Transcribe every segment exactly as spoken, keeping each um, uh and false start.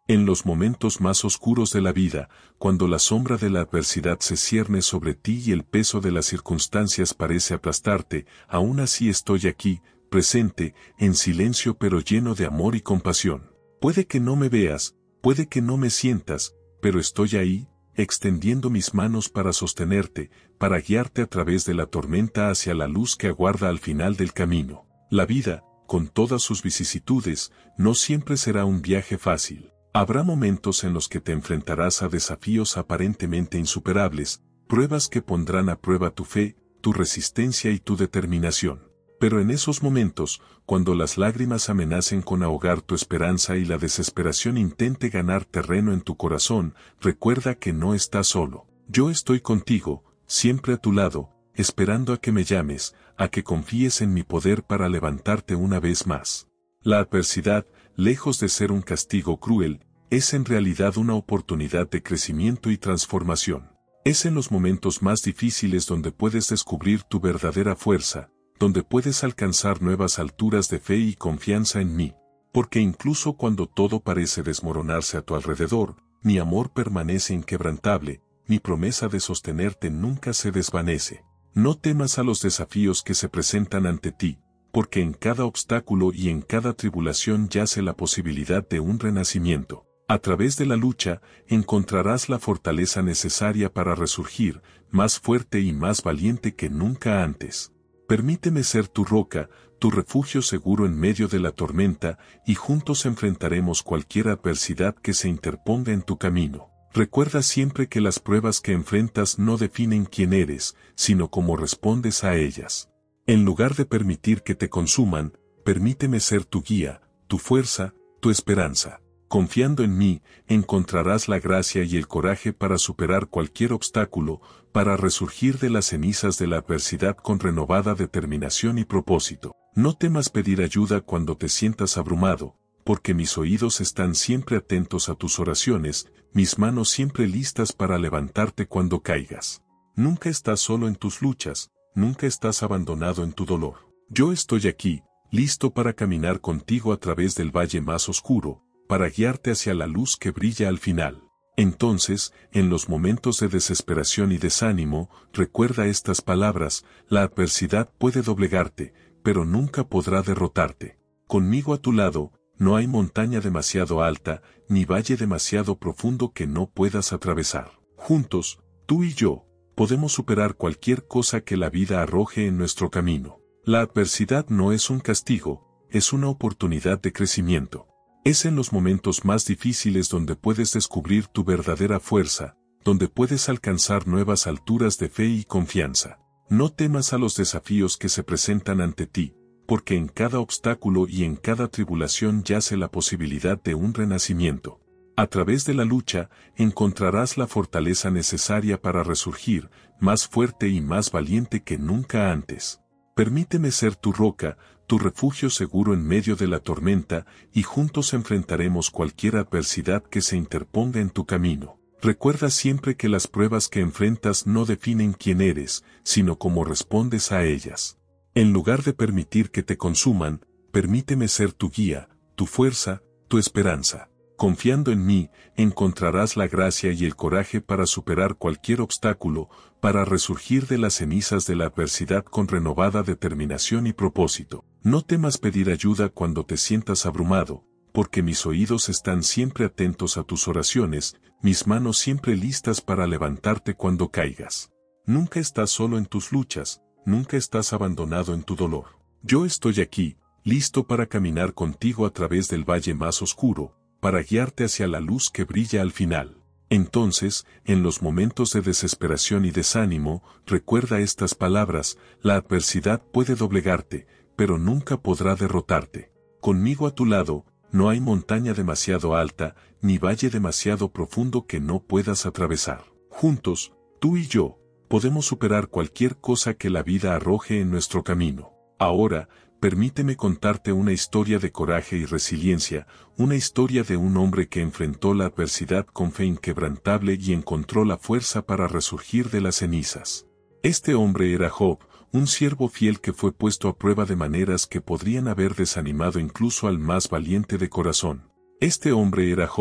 En los momentos más oscuros de la vida, cuando la sombra de la adversidad se cierne sobre ti y el peso de las circunstancias parece aplastarte, aún así estoy aquí, presente, en silencio pero lleno de amor y compasión. Puede que no me veas, puede que no me sientas, pero estoy ahí, extendiendo mis manos para sostenerte, para guiarte a través de la tormenta hacia la luz que aguarda al final del camino. La vida, con todas sus vicisitudes, no siempre será un viaje fácil. Habrá momentos en los que te enfrentarás a desafíos aparentemente insuperables, pruebas que pondrán a prueba tu fe, tu resistencia y tu determinación. Pero en esos momentos, cuando las lágrimas amenacen con ahogar tu esperanza y la desesperación intente ganar terreno en tu corazón, recuerda que no estás solo. Yo estoy contigo, siempre a tu lado, esperando a que me llames, a que confíes en mi poder para levantarte una vez más. La adversidad, lejos de ser un castigo cruel, es en realidad una oportunidad de crecimiento y transformación. Es en los momentos más difíciles donde puedes descubrir tu verdadera fuerza, donde puedes alcanzar nuevas alturas de fe y confianza en mí, porque incluso cuando todo parece desmoronarse a tu alrededor, mi amor permanece inquebrantable, mi promesa de sostenerte nunca se desvanece. No temas a los desafíos que se presentan ante ti, porque en cada obstáculo y en cada tribulación yace la posibilidad de un renacimiento. A través de la lucha, encontrarás la fortaleza necesaria para resurgir, más fuerte y más valiente que nunca antes. Permíteme ser tu roca, tu refugio seguro en medio de la tormenta, y juntos enfrentaremos cualquier adversidad que se interponga en tu camino. Recuerda siempre que las pruebas que enfrentas no definen quién eres, sino cómo respondes a ellas. En lugar de permitir que te consuman, permíteme ser tu guía, tu fuerza, tu esperanza. Confiando en mí, encontrarás la gracia y el coraje para superar cualquier obstáculo, para resurgir de las cenizas de la adversidad con renovada determinación y propósito. No temas pedir ayuda cuando te sientas abrumado, porque mis oídos están siempre atentos a tus oraciones, mis manos siempre listas para levantarte cuando caigas. Nunca estás solo en tus luchas, nunca estás abandonado en tu dolor. Yo estoy aquí, listo para caminar contigo a través del valle más oscuro, para guiarte hacia la luz que brilla al final. Entonces, en los momentos de desesperación y desánimo, recuerda estas palabras: la adversidad puede doblegarte, pero nunca podrá derrotarte. Conmigo a tu lado, no hay montaña demasiado alta, ni valle demasiado profundo que no puedas atravesar. Juntos, tú y yo, podemos superar cualquier cosa que la vida arroje en nuestro camino. La adversidad no es un castigo, es una oportunidad de crecimiento. Es en los momentos más difíciles donde puedes descubrir tu verdadera fuerza, donde puedes alcanzar nuevas alturas de fe y confianza. No temas a los desafíos que se presentan ante ti, porque en cada obstáculo y en cada tribulación yace la posibilidad de un renacimiento. A través de la lucha, encontrarás la fortaleza necesaria para resurgir, más fuerte y más valiente que nunca antes. Permíteme ser tu roca, tu refugio seguro en medio de la tormenta, y juntos enfrentaremos cualquier adversidad que se interponga en tu camino. Recuerda siempre que las pruebas que enfrentas no definen quién eres, sino cómo respondes a ellas. En lugar de permitir que te consuman, permíteme ser tu guía, tu fuerza, tu esperanza. Confiando en mí, encontrarás la gracia y el coraje para superar cualquier obstáculo, para resurgir de las cenizas de la adversidad con renovada determinación y propósito. No temas pedir ayuda cuando te sientas abrumado, porque mis oídos están siempre atentos a tus oraciones, mis manos siempre listas para levantarte cuando caigas. Nunca estás solo en tus luchas, nunca estás abandonado en tu dolor. Yo estoy aquí, listo para caminar contigo a través del valle más oscuro, para guiarte hacia la luz que brilla al final. Entonces, en los momentos de desesperación y desánimo, recuerda estas palabras: la adversidad puede doblegarte, pero nunca podrá derrotarte. Conmigo a tu lado, no hay montaña demasiado alta, ni valle demasiado profundo que no puedas atravesar. Juntos, tú y yo, podemos superar cualquier cosa que la vida arroje en nuestro camino. Ahora, permíteme contarte una historia de coraje y resiliencia, una historia de un hombre que enfrentó la adversidad con fe inquebrantable y encontró la fuerza para resurgir de las cenizas. Este hombre era Job, un siervo fiel que fue puesto a prueba de maneras que podrían haber desanimado incluso al más valiente de corazón. Este hombre era Job,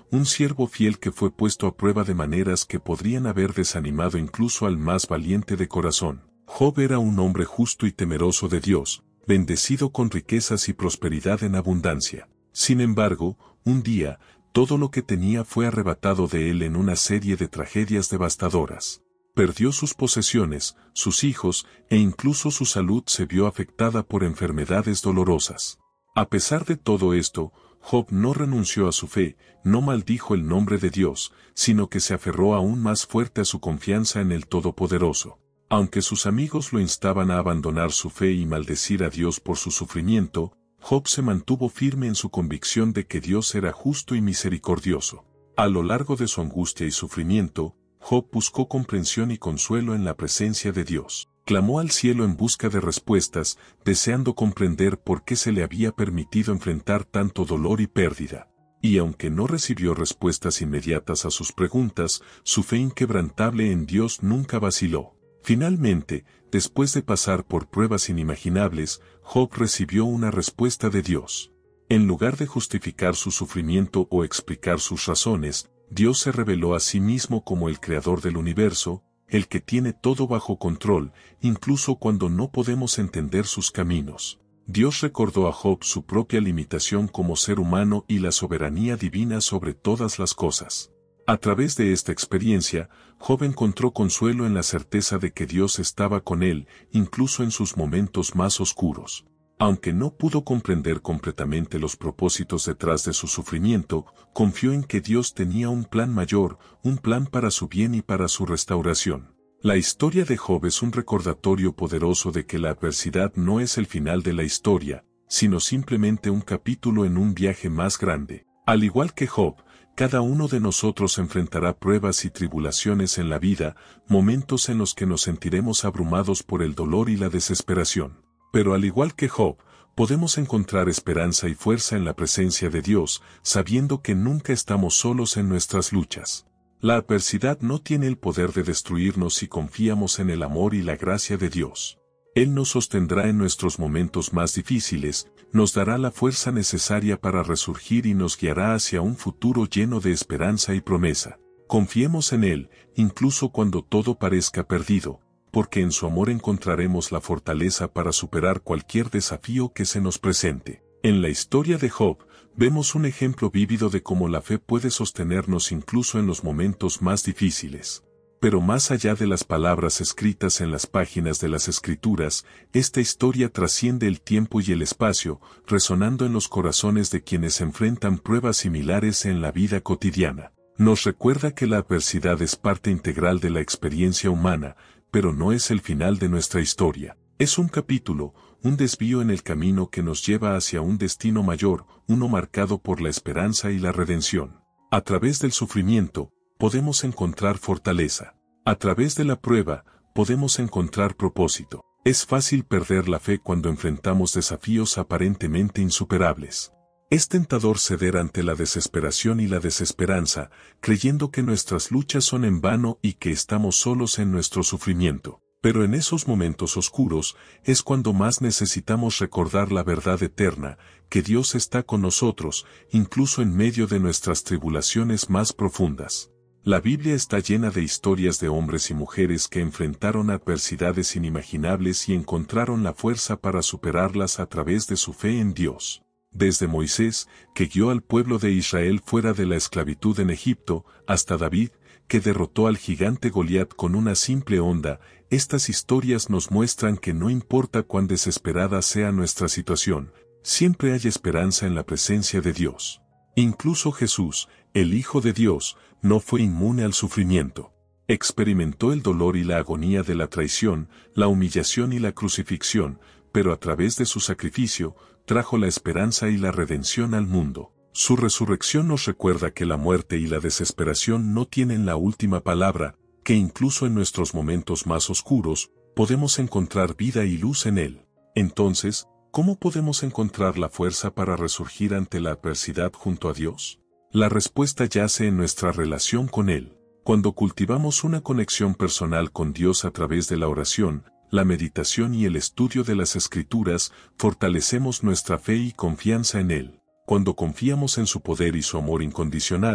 un siervo fiel que fue puesto a prueba de maneras que podrían haber desanimado incluso al más valiente de corazón. Job era un hombre justo y temeroso de Dios, bendecido con riquezas y prosperidad en abundancia. Sin embargo, un día, todo lo que tenía fue arrebatado de él en una serie de tragedias devastadoras. Perdió sus posesiones, sus hijos, e incluso su salud se vio afectada por enfermedades dolorosas. A pesar de todo esto, Job no renunció a su fe, no maldijo el nombre de Dios, sino que se aferró aún más fuerte a su confianza en el Todopoderoso. Aunque sus amigos lo instaban a abandonar su fe y maldecir a Dios por su sufrimiento, Job se mantuvo firme en su convicción de que Dios era justo y misericordioso. A lo largo de su angustia y sufrimiento, Job buscó comprensión y consuelo en la presencia de Dios. Clamó al cielo en busca de respuestas, deseando comprender por qué se le había permitido enfrentar tanto dolor y pérdida. Y aunque no recibió respuestas inmediatas a sus preguntas, su fe inquebrantable en Dios nunca vaciló. Finalmente, después de pasar por pruebas inimaginables, Job recibió una respuesta de Dios. En lugar de justificar su sufrimiento o explicar sus razones, Dios se reveló a sí mismo como el creador del universo, el que tiene todo bajo control, incluso cuando no podemos entender sus caminos. Dios recordó a Job su propia limitación como ser humano y la soberanía divina sobre todas las cosas. A través de esta experiencia, Job encontró consuelo en la certeza de que Dios estaba con él, incluso en sus momentos más oscuros. Aunque no pudo comprender completamente los propósitos detrás de su sufrimiento, confió en que Dios tenía un plan mayor, un plan para su bien y para su restauración. La historia de Job es un recordatorio poderoso de que la adversidad no es el final de la historia, sino simplemente un capítulo en un viaje más grande. Al igual que Job, cada uno de nosotros enfrentará pruebas y tribulaciones en la vida, momentos en los que nos sentiremos abrumados por el dolor y la desesperación. Pero al igual que Job, podemos encontrar esperanza y fuerza en la presencia de Dios, sabiendo que nunca estamos solos en nuestras luchas. La adversidad no tiene el poder de destruirnos si confiamos en el amor y la gracia de Dios. Él nos sostendrá en nuestros momentos más difíciles, nos dará la fuerza necesaria para resurgir y nos guiará hacia un futuro lleno de esperanza y promesa. Confiemos en Él, incluso cuando todo parezca perdido, porque en su amor encontraremos la fortaleza para superar cualquier desafío que se nos presente. En la historia de Job, vemos un ejemplo vívido de cómo la fe puede sostenernos incluso en los momentos más difíciles. Pero más allá de las palabras escritas en las páginas de las Escrituras, esta historia trasciende el tiempo y el espacio, resonando en los corazones de quienes enfrentan pruebas similares en la vida cotidiana. Nos recuerda que la adversidad es parte integral de la experiencia humana, pero no es el final de nuestra historia. Es un capítulo, un desvío en el camino que nos lleva hacia un destino mayor, uno marcado por la esperanza y la redención. A través del sufrimiento, podemos encontrar fortaleza. A través de la prueba, podemos encontrar propósito. Es fácil perder la fe cuando enfrentamos desafíos aparentemente insuperables. Es tentador ceder ante la desesperación y la desesperanza, creyendo que nuestras luchas son en vano y que estamos solos en nuestro sufrimiento. Pero en esos momentos oscuros, es cuando más necesitamos recordar la verdad eterna, que Dios está con nosotros, incluso en medio de nuestras tribulaciones más profundas. La Biblia está llena de historias de hombres y mujeres que enfrentaron adversidades inimaginables y encontraron la fuerza para superarlas a través de su fe en Dios. Desde Moisés, que guió al pueblo de Israel fuera de la esclavitud en Egipto, hasta David, que derrotó al gigante Goliat con una simple onda, estas historias nos muestran que no importa cuán desesperada sea nuestra situación, siempre hay esperanza en la presencia de Dios. Incluso Jesús, el Hijo de Dios, no fue inmune al sufrimiento. Experimentó el dolor y la agonía de la traición, la humillación y la crucifixión, pero a través de su sacrificio, trajo la esperanza y la redención al mundo. Su resurrección nos recuerda que la muerte y la desesperación no tienen la última palabra, que incluso en nuestros momentos más oscuros, podemos encontrar vida y luz en Él. Entonces, ¿cómo podemos encontrar la fuerza para resurgir ante la adversidad junto a Dios? La respuesta yace en nuestra relación con Él. Cuando cultivamos una conexión personal con Dios a través de la oración, la meditación y el estudio de las Escrituras, fortalecemos nuestra fe y confianza en Él. Cuando confiamos en su poder y su amor incondicional,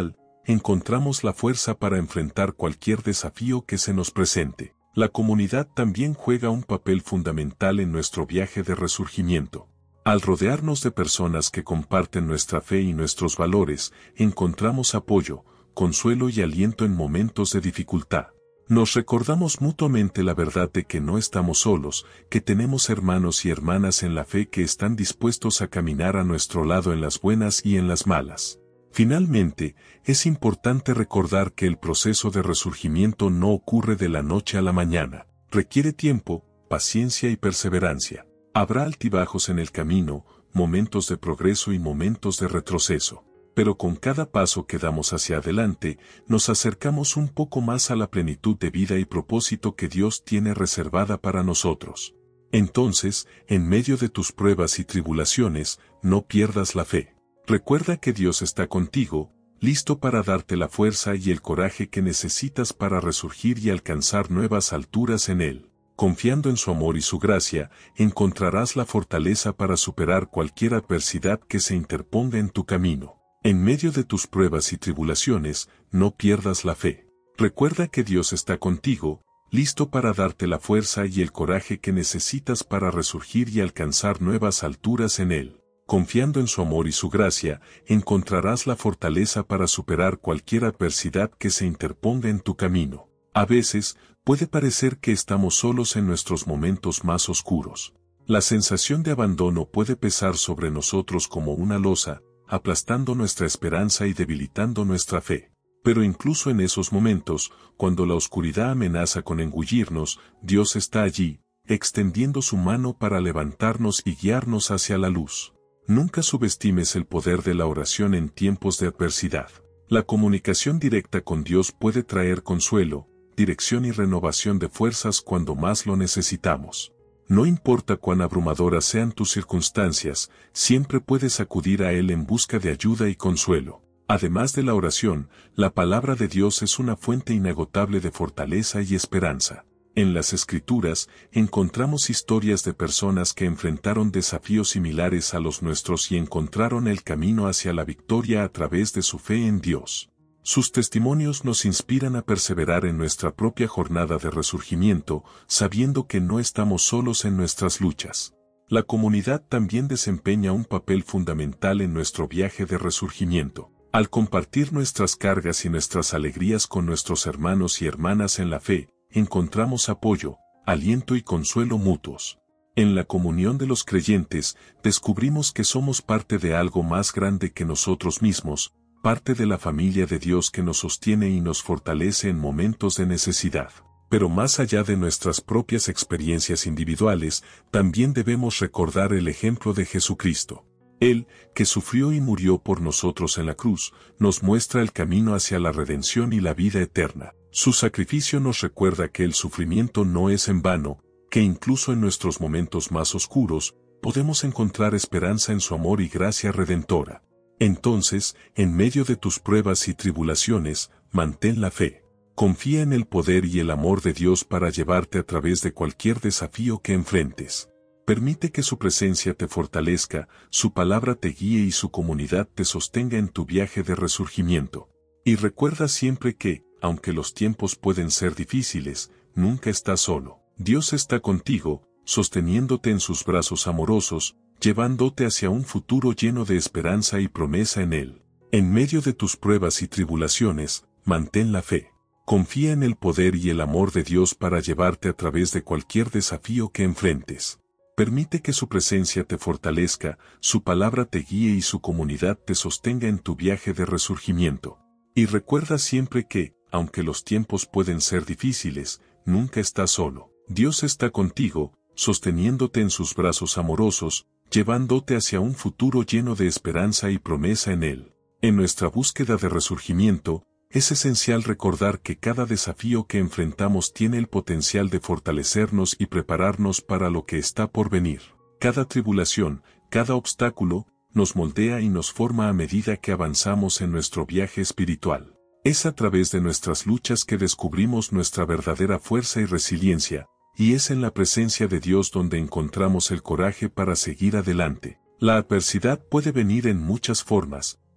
encontramos la fuerza para enfrentar cualquier desafío que se nos presente. La comunidad también juega un papel fundamental en nuestro viaje de resurgimiento. Al rodearnos de personas que comparten nuestra fe y nuestros valores, encontramos apoyo, consuelo y aliento en momentos de dificultad. Nos recordamos mutuamente la verdad de que no estamos solos, que tenemos hermanos y hermanas en la fe que están dispuestos a caminar a nuestro lado en las buenas y en las malas. Finalmente, es importante recordar que el proceso de resurgimiento no ocurre de la noche a la mañana. Requiere tiempo, paciencia y perseverancia. Habrá altibajos en el camino, momentos de progreso y momentos de retroceso. Pero con cada paso que damos hacia adelante, nos acercamos un poco más a la plenitud de vida y propósito que Dios tiene reservada para nosotros. Entonces, en medio de tus pruebas y tribulaciones, no pierdas la fe. Recuerda que Dios está contigo, listo para darte la fuerza y el coraje que necesitas para resurgir y alcanzar nuevas alturas en Él. Confiando en su amor y su gracia, encontrarás la fortaleza para superar cualquier adversidad que se interponga en tu camino. En medio de tus pruebas y tribulaciones, no pierdas la fe. Recuerda que Dios está contigo, listo para darte la fuerza y el coraje que necesitas para resurgir y alcanzar nuevas alturas en Él. Confiando en su amor y su gracia, encontrarás la fortaleza para superar cualquier adversidad que se interponga en tu camino. A veces, puede parecer que estamos solos en nuestros momentos más oscuros. La sensación de abandono puede pesar sobre nosotros como una losa, aplastando nuestra esperanza y debilitando nuestra fe. Pero incluso en esos momentos, cuando la oscuridad amenaza con engullirnos, Dios está allí, extendiendo su mano para levantarnos y guiarnos hacia la luz. Nunca subestimes el poder de la oración en tiempos de adversidad. La comunicación directa con Dios puede traer consuelo, dirección y renovación de fuerzas cuando más lo necesitamos. No importa cuán abrumadoras sean tus circunstancias, siempre puedes acudir a Él en busca de ayuda y consuelo. Además de la oración, la palabra de Dios es una fuente inagotable de fortaleza y esperanza. En las Escrituras, encontramos historias de personas que enfrentaron desafíos similares a los nuestros y encontraron el camino hacia la victoria a través de su fe en Dios. Sus testimonios nos inspiran a perseverar en nuestra propia jornada de resurgimiento, sabiendo que no estamos solos en nuestras luchas. La comunidad también desempeña un papel fundamental en nuestro viaje de resurgimiento. Al compartir nuestras cargas y nuestras alegrías con nuestros hermanos y hermanas en la fe, encontramos apoyo, aliento y consuelo mutuos. En la comunión de los creyentes, descubrimos que somos parte de algo más grande que nosotros mismos, parte de la familia de Dios que nos sostiene y nos fortalece en momentos de necesidad. Pero más allá de nuestras propias experiencias individuales, también debemos recordar el ejemplo de Jesucristo. Él, que sufrió y murió por nosotros en la cruz, nos muestra el camino hacia la redención y la vida eterna. Su sacrificio nos recuerda que el sufrimiento no es en vano, que incluso en nuestros momentos más oscuros, podemos encontrar esperanza en su amor y gracia redentora. Entonces, en medio de tus pruebas y tribulaciones, mantén la fe. Confía en el poder y el amor de Dios para llevarte a través de cualquier desafío que enfrentes. Permite que su presencia te fortalezca, su palabra te guíe y su comunidad te sostenga en tu viaje de resurgimiento. Y recuerda siempre que, aunque los tiempos pueden ser difíciles, nunca estás solo. Dios está contigo, sosteniéndote en sus brazos amorosos, llevándote hacia un futuro lleno de esperanza y promesa en Él. En medio de tus pruebas y tribulaciones, mantén la fe. Confía en el poder y el amor de Dios para llevarte a través de cualquier desafío que enfrentes. Permite que su presencia te fortalezca, su palabra te guíe y su comunidad te sostenga en tu viaje de resurgimiento. Y recuerda siempre que, aunque los tiempos pueden ser difíciles, nunca estás solo. Dios está contigo, sosteniéndote en sus brazos amorosos, llevándote hacia un futuro lleno de esperanza y promesa en Él. En nuestra búsqueda de resurgimiento, es esencial recordar que cada desafío que enfrentamos tiene el potencial de fortalecernos y prepararnos para lo que está por venir. Cada tribulación, cada obstáculo, nos moldea y nos forma a medida que avanzamos en nuestro viaje espiritual. Es a través de nuestras luchas que descubrimos nuestra verdadera fuerza y resiliencia, y es en la presencia de Dios donde encontramos el coraje para seguir adelante. La adversidad puede venir en muchas formas,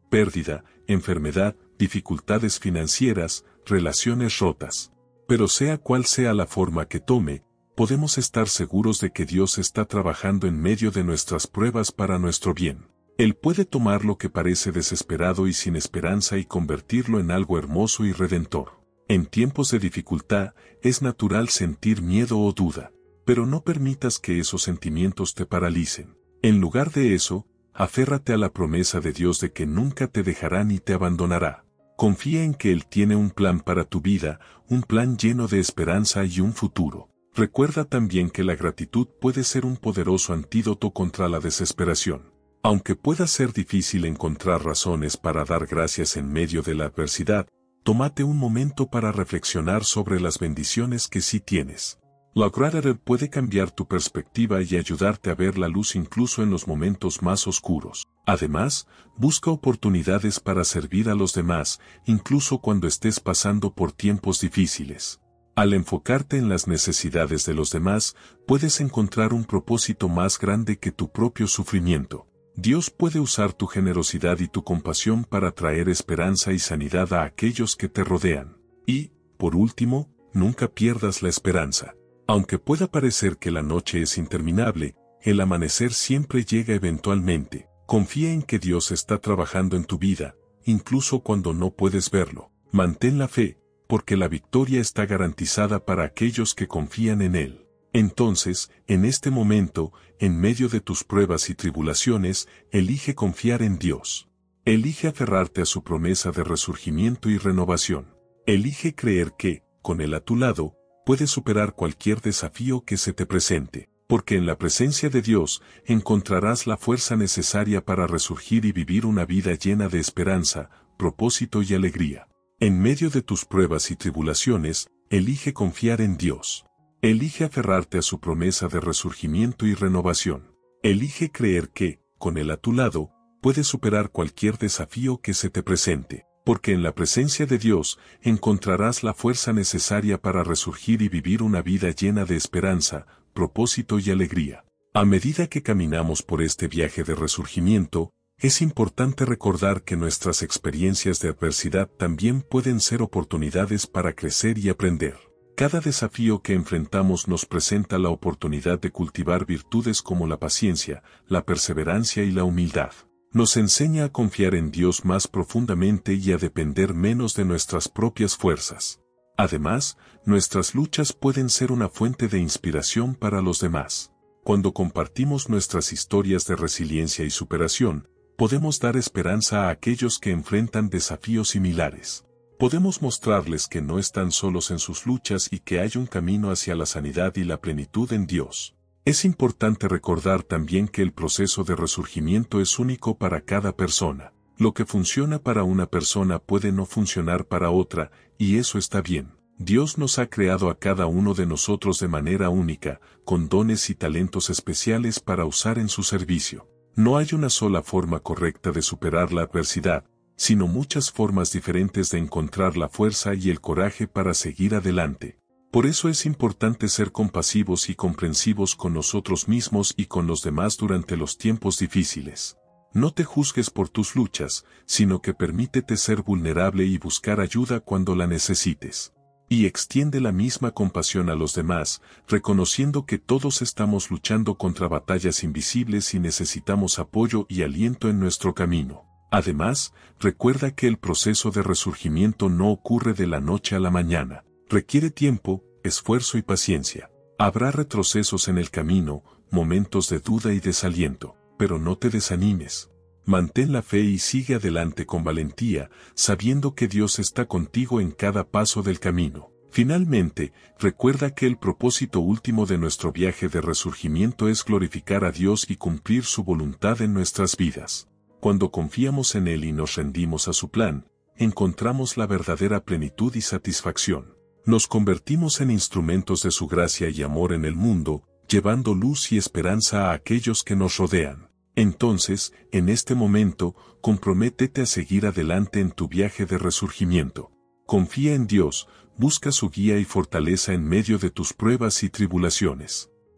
pérdida, enfermedad, dificultades financieras, relaciones rotas. Pero sea cual sea la forma que tome, podemos estar seguros de que Dios está trabajando en medio de nuestras pruebas para nuestro bien. Él puede tomar lo que parece desesperado y sin esperanza y convertirlo en algo hermoso y redentor. En tiempos de dificultad, es natural sentir miedo o duda, pero no permitas que esos sentimientos te paralicen. En lugar de eso, aférrate a la promesa de Dios de que nunca te dejará ni te abandonará. Confía en que Él tiene un plan para tu vida, un plan lleno de esperanza y un futuro. Recuerda también que la gratitud puede ser un poderoso antídoto contra la desesperación. Aunque pueda ser difícil encontrar razones para dar gracias en medio de la adversidad, tómate un momento para reflexionar sobre las bendiciones que sí tienes. La gratitud puede cambiar tu perspectiva y ayudarte a ver la luz incluso en los momentos más oscuros. Además, busca oportunidades para servir a los demás, incluso cuando estés pasando por tiempos difíciles. Al enfocarte en las necesidades de los demás, puedes encontrar un propósito más grande que tu propio sufrimiento. Dios puede usar tu generosidad y tu compasión para traer esperanza y sanidad a aquellos que te rodean. Y, por último, nunca pierdas la esperanza. Aunque pueda parecer que la noche es interminable, el amanecer siempre llega eventualmente. Confía en que Dios está trabajando en tu vida, incluso cuando no puedes verlo. Mantén la fe, porque la victoria está garantizada para aquellos que confían en Él. Entonces, en este momento, en medio de tus pruebas y tribulaciones, elige confiar en Dios. Elige aferrarte a su promesa de resurgimiento y renovación. Elige creer que, con Él a tu lado, puedes superar cualquier desafío que se te presente, porque en la presencia de Dios encontrarás la fuerza necesaria para resurgir y vivir una vida llena de esperanza, propósito y alegría. En medio de tus pruebas y tribulaciones, elige confiar en Dios. Elige aferrarte a su promesa de resurgimiento y renovación. Elige creer que, con Él a tu lado, puedes superar cualquier desafío que se te presente, porque en la presencia de Dios encontrarás la fuerza necesaria para resurgir y vivir una vida llena de esperanza, propósito y alegría. A medida que caminamos por este viaje de resurgimiento, es importante recordar que nuestras experiencias de adversidad también pueden ser oportunidades para crecer y aprender. Cada desafío que enfrentamos nos presenta la oportunidad de cultivar virtudes como la paciencia, la perseverancia y la humildad. Nos enseña a confiar en Dios más profundamente y a depender menos de nuestras propias fuerzas. Además, nuestras luchas pueden ser una fuente de inspiración para los demás. Cuando compartimos nuestras historias de resiliencia y superación, podemos dar esperanza a aquellos que enfrentan desafíos similares. Podemos mostrarles que no están solos en sus luchas y que hay un camino hacia la sanidad y la plenitud en Dios. Es importante recordar también que el proceso de resurgimiento es único para cada persona. Lo que funciona para una persona puede no funcionar para otra, y eso está bien. Dios nos ha creado a cada uno de nosotros de manera única, con dones y talentos especiales para usar en su servicio. No hay una sola forma correcta de superar la adversidad, sino muchas formas diferentes de encontrar la fuerza y el coraje para seguir adelante. Por eso es importante ser compasivos y comprensivos con nosotros mismos y con los demás durante los tiempos difíciles. No te juzgues por tus luchas, sino que permítete ser vulnerable y buscar ayuda cuando la necesites. Y extiende la misma compasión a los demás, reconociendo que todos estamos luchando contra batallas invisibles y necesitamos apoyo y aliento en nuestro camino. Además, recuerda que el proceso de resurgimiento no ocurre de la noche a la mañana. Requiere tiempo, esfuerzo y paciencia. Habrá retrocesos en el camino, momentos de duda y desaliento, pero no te desanimes. Mantén la fe y sigue adelante con valentía, sabiendo que Dios está contigo en cada paso del camino. Finalmente, recuerda que el propósito último de nuestro viaje de resurgimiento es glorificar a Dios y cumplir su voluntad en nuestras vidas. Cuando confiamos en Él y nos rendimos a su plan, encontramos la verdadera plenitud y satisfacción. Nos convertimos en instrumentos de su gracia y amor en el mundo, llevando luz y esperanza a aquellos que nos rodean. Entonces, en este momento, comprométete a seguir adelante en tu viaje de resurgimiento. Confía en Dios, busca su guía y fortaleza en medio de tus pruebas y tribulaciones.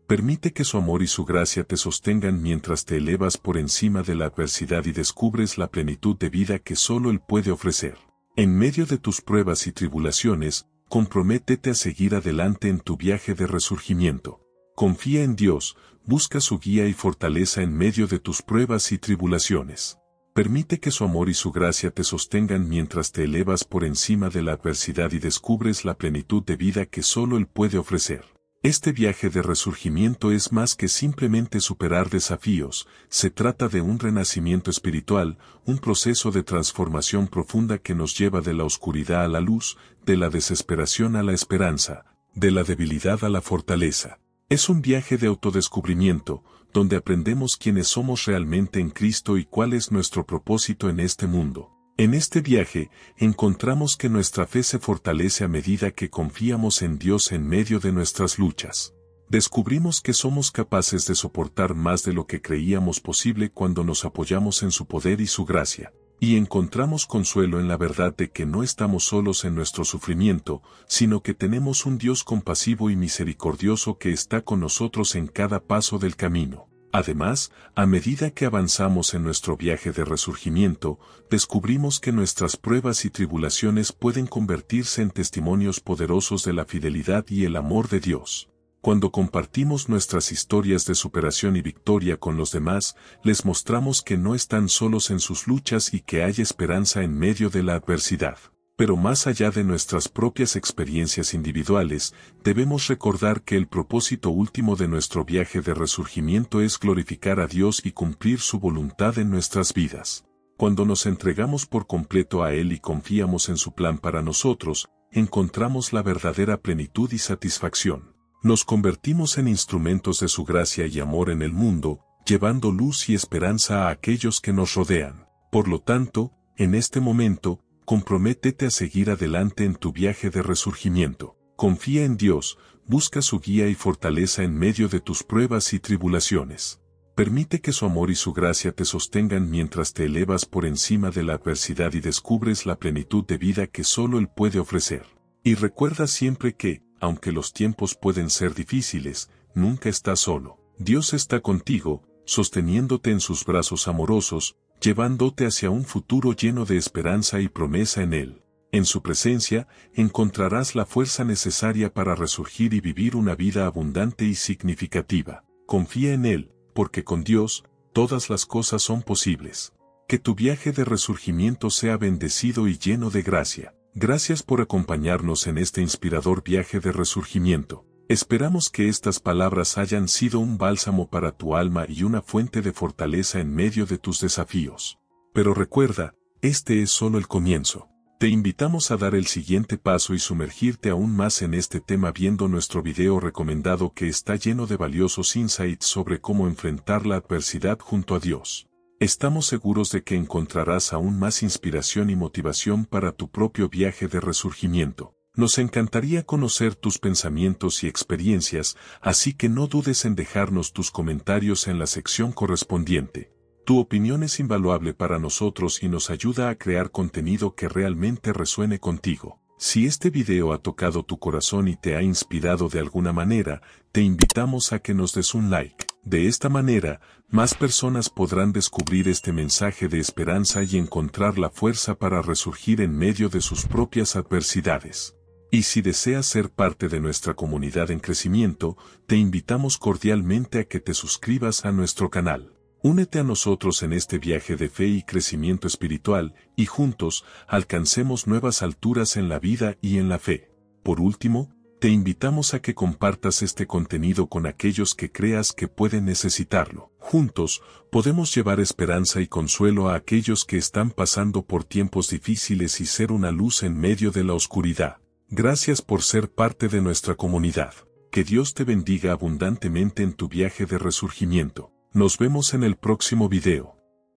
Permite que su amor y su gracia te sostengan mientras te elevas por encima de la adversidad y descubres la plenitud de vida que solo Él puede ofrecer. En medio de tus pruebas y tribulaciones, comprométete a seguir adelante en tu viaje de resurgimiento. Confía en Dios, busca su guía y fortaleza en medio de tus pruebas y tribulaciones. Permite que su amor y su gracia te sostengan mientras te elevas por encima de la adversidad y descubres la plenitud de vida que solo Él puede ofrecer. Este viaje de resurgimiento es más que simplemente superar desafíos, se trata de un renacimiento espiritual, un proceso de transformación profunda que nos lleva de la oscuridad a la luz, de la desesperación a la esperanza, de la debilidad a la fortaleza. Es un viaje de autodescubrimiento, donde aprendemos quiénes somos realmente en Cristo y cuál es nuestro propósito en este mundo. En este viaje, encontramos que nuestra fe se fortalece a medida que confiamos en Dios en medio de nuestras luchas. Descubrimos que somos capaces de soportar más de lo que creíamos posible cuando nos apoyamos en su poder y su gracia, y encontramos consuelo en la verdad de que no estamos solos en nuestro sufrimiento, sino que tenemos un Dios compasivo y misericordioso que está con nosotros en cada paso del camino. Además, a medida que avanzamos en nuestro viaje de resurgimiento, descubrimos que nuestras pruebas y tribulaciones pueden convertirse en testimonios poderosos de la fidelidad y el amor de Dios. Cuando compartimos nuestras historias de superación y victoria con los demás, les mostramos que no están solos en sus luchas y que hay esperanza en medio de la adversidad. Pero más allá de nuestras propias experiencias individuales, debemos recordar que el propósito último de nuestro viaje de resurgimiento es glorificar a Dios y cumplir su voluntad en nuestras vidas. Cuando nos entregamos por completo a Él y confiamos en su plan para nosotros, encontramos la verdadera plenitud y satisfacción. Nos convertimos en instrumentos de su gracia y amor en el mundo, llevando luz y esperanza a aquellos que nos rodean. Por lo tanto, en este momento, comprométete a seguir adelante en tu viaje de resurgimiento. Confía en Dios, busca su guía y fortaleza en medio de tus pruebas y tribulaciones. Permite que su amor y su gracia te sostengan mientras te elevas por encima de la adversidad y descubres la plenitud de vida que solo Él puede ofrecer. Y recuerda siempre que, aunque los tiempos pueden ser difíciles, nunca estás solo. Dios está contigo, sosteniéndote en sus brazos amorosos, llevándote hacia un futuro lleno de esperanza y promesa en Él. En su presencia, encontrarás la fuerza necesaria para resurgir y vivir una vida abundante y significativa. Confía en Él, porque con Dios, todas las cosas son posibles. Que tu viaje de resurgimiento sea bendecido y lleno de gracia. Gracias por acompañarnos en este inspirador viaje de resurgimiento. Esperamos que estas palabras hayan sido un bálsamo para tu alma y una fuente de fortaleza en medio de tus desafíos. Pero recuerda, este es solo el comienzo. Te invitamos a dar el siguiente paso y sumergirte aún más en este tema viendo nuestro video recomendado que está lleno de valiosos insights sobre cómo enfrentar la adversidad junto a Dios. Estamos seguros de que encontrarás aún más inspiración y motivación para tu propio viaje de resurgimiento. Nos encantaría conocer tus pensamientos y experiencias, así que no dudes en dejarnos tus comentarios en la sección correspondiente. Tu opinión es invaluable para nosotros y nos ayuda a crear contenido que realmente resuene contigo. Si este video ha tocado tu corazón y te ha inspirado de alguna manera, te invitamos a que nos des un like. De esta manera, más personas podrán descubrir este mensaje de esperanza y encontrar la fuerza para resurgir en medio de sus propias adversidades. Y si deseas ser parte de nuestra comunidad en crecimiento, te invitamos cordialmente a que te suscribas a nuestro canal. Únete a nosotros en este viaje de fe y crecimiento espiritual, y juntos, alcancemos nuevas alturas en la vida y en la fe. Por último, te invitamos a que compartas este contenido con aquellos que creas que pueden necesitarlo. Juntos, podemos llevar esperanza y consuelo a aquellos que están pasando por tiempos difíciles y ser una luz en medio de la oscuridad. Gracias por ser parte de nuestra comunidad. Que Dios te bendiga abundantemente en tu viaje de resurgimiento. Nos vemos en el próximo video.